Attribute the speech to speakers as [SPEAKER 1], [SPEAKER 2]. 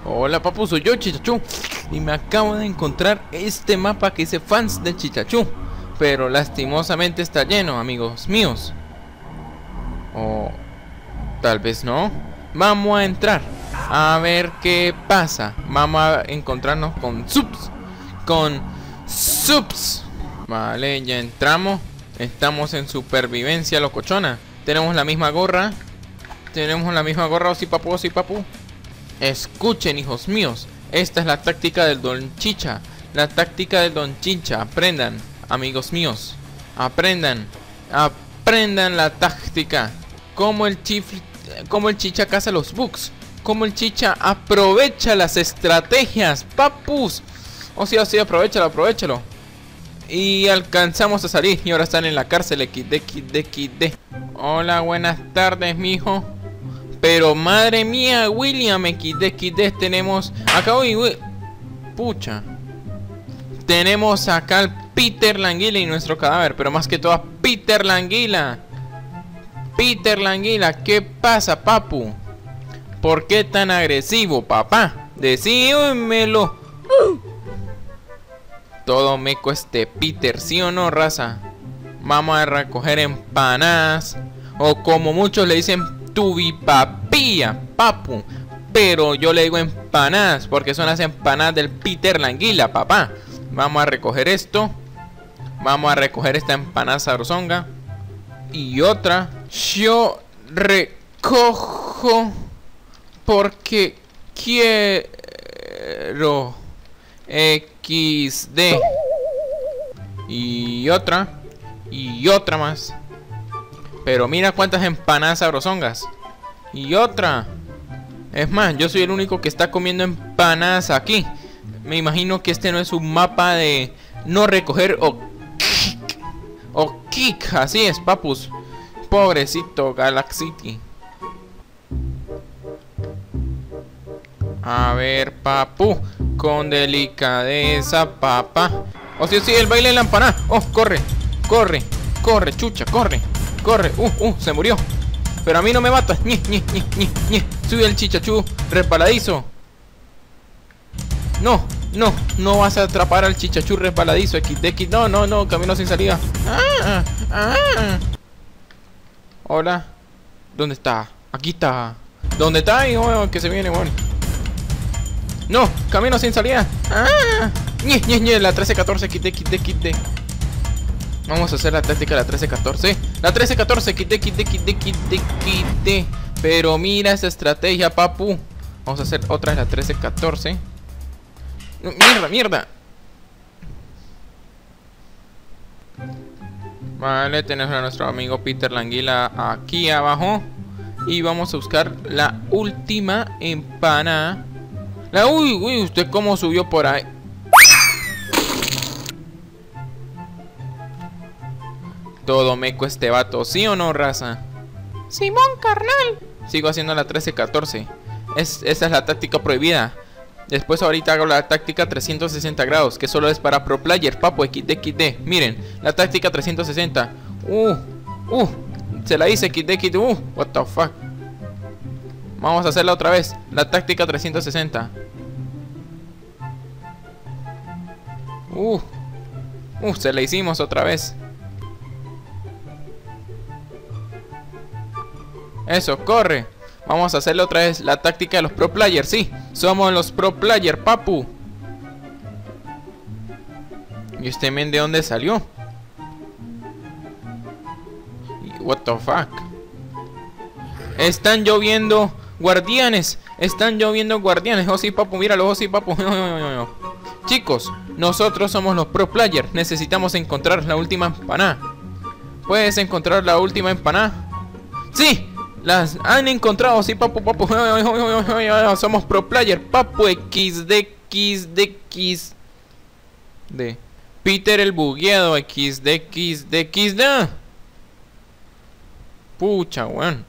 [SPEAKER 1] Hola papu, soy yo, Chichachú. Y me acabo de encontrar este mapa que dice fans del Chichachú. Pero lastimosamente está lleno, amigos míos. O tal vez no. Vamos a entrar a ver qué pasa. Vamos a encontrarnos con subs. Vale, ya entramos. Estamos en supervivencia locochona. Tenemos la misma gorra. Osi papu. Escuchen, hijos míos. Esta es la táctica del Don Chicha. La táctica del Don Chicha. Aprendan, amigos míos. Aprendan la táctica. Como el Chicha caza los bugs. Como el Chicha aprovecha las estrategias, papus. O sí, aprovechalo. Y alcanzamos a salir. Y ahora están en la cárcel. XD. Hola, buenas tardes, mijo. Pero madre mía, William, XD. Tenemos acá pucha. Tenemos acá al Peter Languila y nuestro cadáver. Pero más que todo a Peter Languila. ¿Qué pasa, papu? ¿Por qué tan agresivo, papá? Decímelo. Todo meco este Peter, ¿sí o no, raza? Vamos a recoger empanadas. O como muchos le dicen, tubipapía, papu. Pero yo le digo empanadas porque son las empanadas del Peter Languila, papá. Vamos a recoger esto. Vamos a recoger esta empanada sabrosonga. Y otra. Yo recojo porque quiero. XD. Y otra más. Pero mira cuántas empanadas sabrosongas. Y otra. Es más, yo soy el único que está comiendo empanadas aquí. Me imagino que este no es un mapa de no recoger o kick. Así es, papus. Pobrecito Galaxity. A ver, papu. Con delicadeza, papá. Oh, sí, el baile de la empanada. Oh, corre, chucha, corre. Se murió. Pero a mí no me mata. Soy el Chichachú resbaladizo. No vas a atrapar al Chichachú resbaladizo. XD. No, camino sin salida. Hola. ¿Dónde está? Aquí está. ¿Dónde está? Oh, que se viene, bueno. No, camino sin salida. La 13-14, XD. Vamos a hacer la táctica de la 13-14. La 13-14, XD. Pero mira esa estrategia, papu. Vamos a hacer otra de la 13-14. Mierda. Vale, tenemos a nuestro amigo Peter Languila aquí abajo. Y vamos a buscar la última empanada. Uy, ¿usted cómo subió por ahí? Todo meco este vato, ¿sí o no, raza? Simón, carnal. Sigo haciendo la 13-14. Esa es la táctica prohibida. Después ahorita hago la táctica 360 grados, que solo es para pro player, papu, XD. Miren, la táctica 360. Se la hice, XD. What the fuck. Vamos a hacerla otra vez. La táctica 360. Se la hicimos otra vez. Eso, corre. Vamos a hacerle otra vez la táctica de los pro players. Sí, somos los pro players, papu. ¿Y este men de dónde salió? What the fuck. Están lloviendo guardianes. Oh sí, papu, míralo, oh sí, papu. Chicos, nosotros somos los pro players. Necesitamos encontrar la última empanada. ¿Puedes encontrar la última empanada? ¡Sí! Las han encontrado, sí, papu. Somos pro player, papu. XD. Peter el bugueado. XD. Pucha, weón.